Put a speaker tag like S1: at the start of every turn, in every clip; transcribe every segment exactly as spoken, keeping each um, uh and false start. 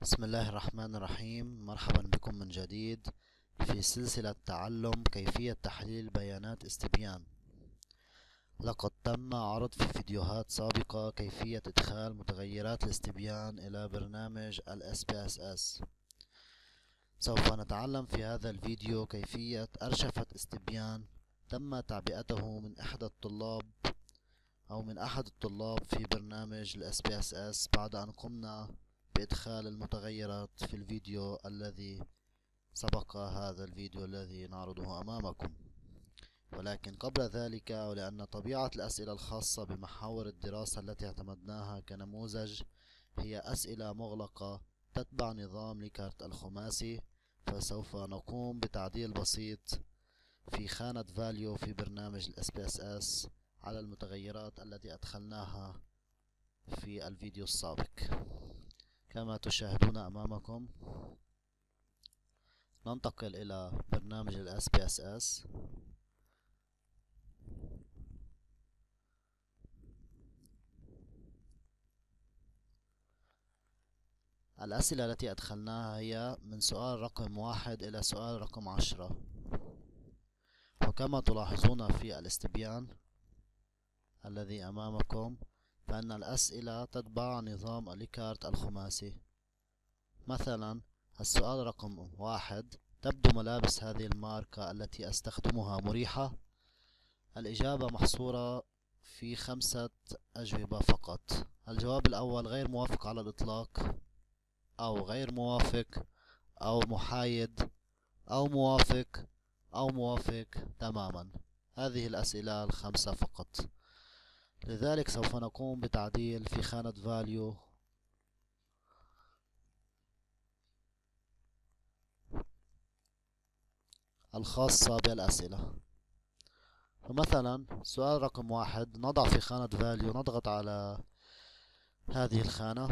S1: بسم الله الرحمن الرحيم. مرحبا بكم من جديد في سلسلة تعلم كيفية تحليل بيانات استبيان. لقد تم عرض في فيديوهات سابقة كيفية إدخال متغيرات الاستبيان إلى برنامج ال إس بي إس إس. سوف نتعلم في هذا الفيديو كيفية أرشفة استبيان تم تعبئته من أحد الطلاب أو من أحد الطلاب في برنامج ال إس بي إس إس بعد أن قمنا بإدخال المتغيرات في الفيديو الذي سبق هذا الفيديو الذي نعرضه أمامكم. ولكن قبل ذلك، ولأن طبيعة الأسئلة الخاصة بمحاور الدراسة التي اعتمدناها كنموذج هي أسئلة مغلقة تتبع نظام ليكارت الخماسي، فسوف نقوم بتعديل بسيط في خانة value في برنامج ال إس بي إس إس على المتغيرات التي أدخلناها في الفيديو السابق. كما تشاهدون أمامكم، ننتقل إلى برنامج ال إس بي إس إس. الأسئلة التي أدخلناها هي من سؤال رقم واحد إلى سؤال رقم عشرة، وكما تلاحظون في الاستبيان الذي أمامكم فإن الأسئلة تتبع نظام اليكارت الخماسي. مثلا السؤال رقم واحد: تبدو ملابس هذه الماركة التي أستخدمها مريحة؟ الإجابة محصورة في خمسة أجوبة فقط. الجواب الأول غير موافق على الإطلاق، أو غير موافق، أو محايد، أو موافق، أو موافق تماما. هذه الأسئلة الخمسة فقط. لذلك سوف نقوم بتعديل في خانة value الخاصة بالأسئلة. فمثلا سؤال رقم واحد نضع في خانة value، نضغط على هذه الخانة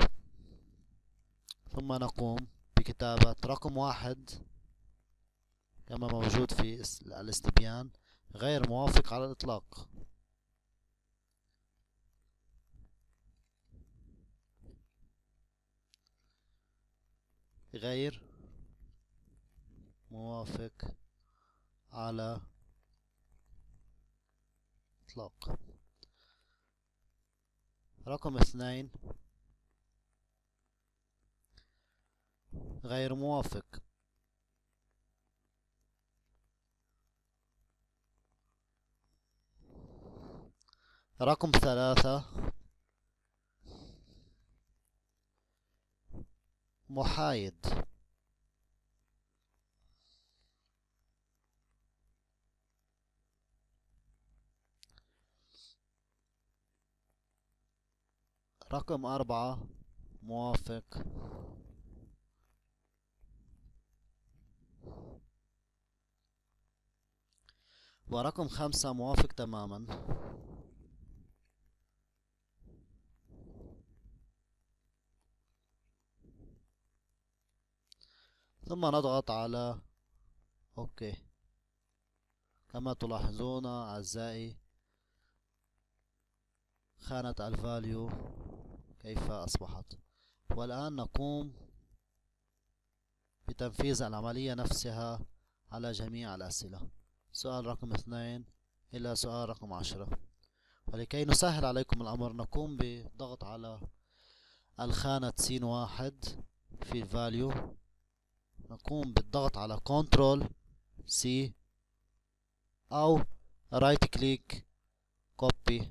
S1: ثم نقوم بكتابة رقم واحد كما موجود في الاستبيان: غير موافق على الإطلاق. غير موافق على إطلاق. رقم اثنين غير موافق. رقم ثلاثة محايد. رقم أربعة موافق. ورقم خمسة موافق تماما. ثم نضغط على اوكي. كما تلاحظون أعزائي خانة الفاليو كيف أصبحت. والآن نقوم بتنفيذ العملية نفسها على جميع الأسئلة، سؤال رقم اثنين إلى سؤال رقم عشرة. ولكي نسهل عليكم الأمر نقوم بضغط على الخانة سين واحد في الفاليو، نقوم بالضغط على كنترول سي أو رايت كليك كوبي،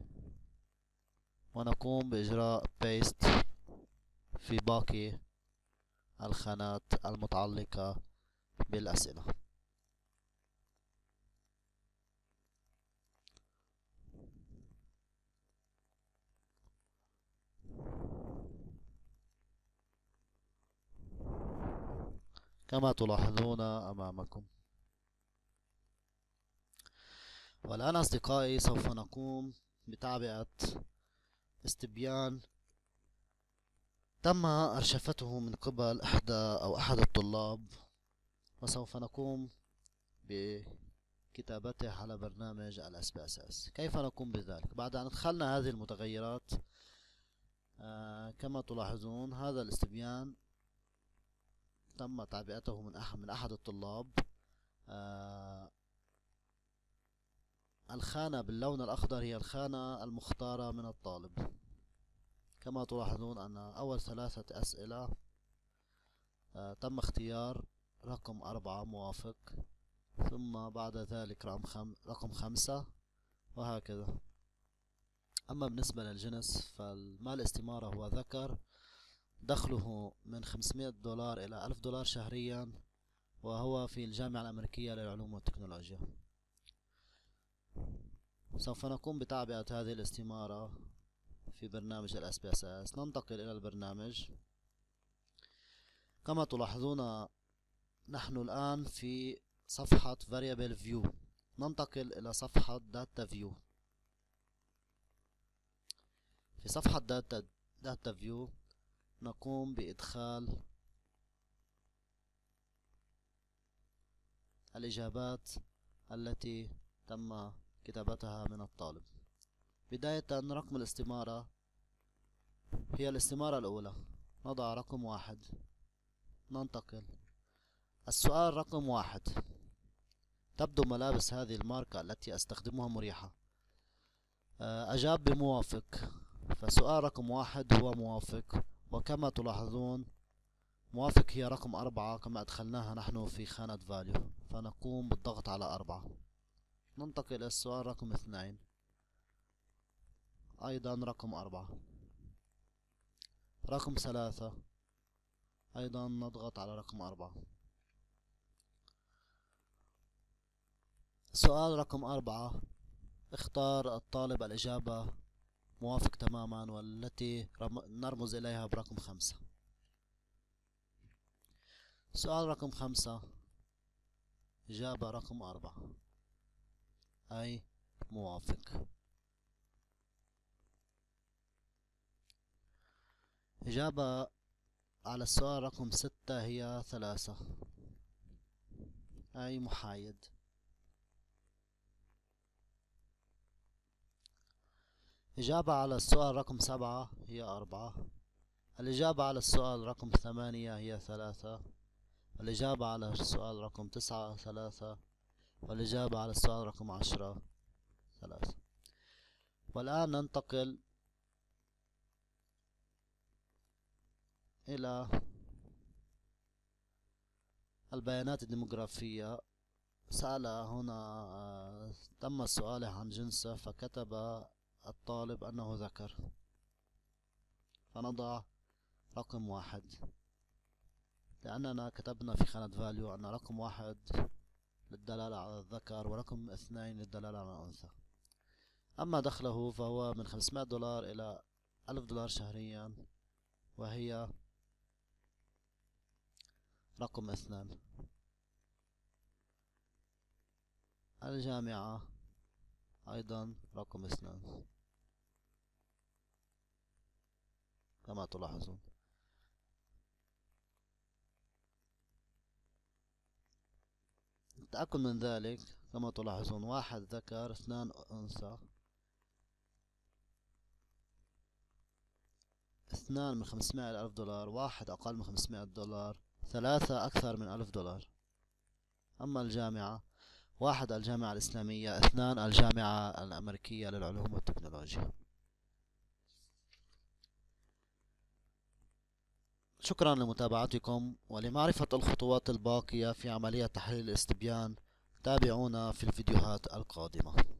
S1: ونقوم بإجراء بيست في باقي الخانات المتعلقة بالأسئلة. كما تلاحظون أمامكم. والآن أصدقائي سوف نقوم بتعبئة استبيان تم أرشفته من قبل إحدى أو أحد الطلاب، وسوف نقوم بكتابته على برنامج ال إس بي إس إس. كيف نقوم بذلك؟ بعد أن أدخلنا هذه المتغيرات آه كما تلاحظون هذا الاستبيان تم تعبئته من أحد من أحد الطلاب. آه الخانة باللون الأخضر هي الخانة المختارة من الطالب. كما تلاحظون أن أول ثلاثة أسئلة آه تم اختيار رقم أربعة موافق، ثم بعد ذلك رقم, خم... رقم خمسة، وهكذا. أما بالنسبة للجنس فالمال الاستمارة هو ذكر، دخله من خمسمائة دولار إلى ألف دولار شهريا، وهو في الجامعة الأمريكية للعلوم والتكنولوجيا. سوف نقوم بتعبئة هذه الاستمارة في برنامج ال إس بي إس إس. ننتقل إلى البرنامج. كما تلاحظون نحن الآن في صفحة Variable View. ننتقل إلى صفحة Data View. في صفحة Data, Data View نقوم بإدخال الإجابات التي تم كتابتها من الطالب. بداية رقم الاستمارة هي الاستمارة الأولى، نضع رقم واحد. ننتقل السؤال رقم واحد: تبدو ملابس هذه الماركة التي أستخدمها مريحة. أجاب بموافق، فسؤال رقم واحد هو موافق. وكما تلاحظون موافق هي رقم أربعة كما أدخلناها نحن في خانة value، فنقوم بالضغط على أربعة. ننتقل إلى السؤال رقم اثنين، أيضا رقم أربعة. رقم ثلاثة أيضا نضغط على رقم أربعة. سؤال رقم أربعة اختار الطالب الإجابة موافق تماما، والتي نرمز إليها برقم خمسة. سؤال رقم خمسة إجابة رقم أربعة أي موافق. إجابة على السؤال رقم ستة هي ثلاثة أي محايد. إجابة على السؤال رقم سبعة هي أربعة. الإجابة على السؤال رقم ثمانية هي ثلاثة. الإجابة على السؤال رقم تسعة ثلاثة. والإجابة على السؤال رقم عشرة ثلاثة. والآن ننتقل إلى البيانات الديموغرافية. سأل هنا تم السؤال عن جنسه، فكتب الطالب أنه ذكر، فنضع رقم واحد لأننا كتبنا في خانة value أن رقم واحد للدلالة على الذكر ورقم اثنين للدلالة على الأنثى. أما دخله فهو من خمسمائة دولار إلى ألف دولار شهريا، وهي رقم اثنان. الجامعة أيضا رقم اثنان كما تلاحظون. التأكد من ذلك كما تلاحظون واحد ذكر اثنان أنثى، اثنان من خمسمائة إلى ألف دولار، واحد أقل من خمسمائة دولار، ثلاثة أكثر من ألف دولار. أما الجامعة واحد الجامعة الإسلامية، اثنان الجامعة الأمريكية للعلوم والتكنولوجيا. شكرا لمتابعتكم، ولمعرفة الخطوات الباقية في عملية تحليل الاستبيان تابعونا في الفيديوهات القادمة.